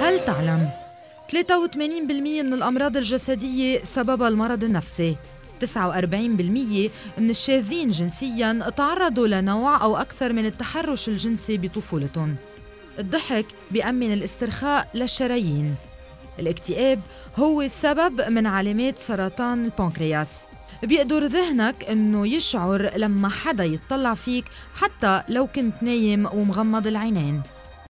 هل تعلم 83% من الأمراض الجسدية سببها المرض النفسي؟ 49% من الشاذين جنسياً تعرضوا لنوع أو أكثر من التحرش الجنسي بطفولتهم. الضحك بيأمن الاسترخاء للشرايين. الاكتئاب هو سبب من علامات سرطان البنكرياس. بيقدر ذهنك إنه يشعر لما حدا يتطلع فيك حتى لو كنت نايم ومغمض العينين.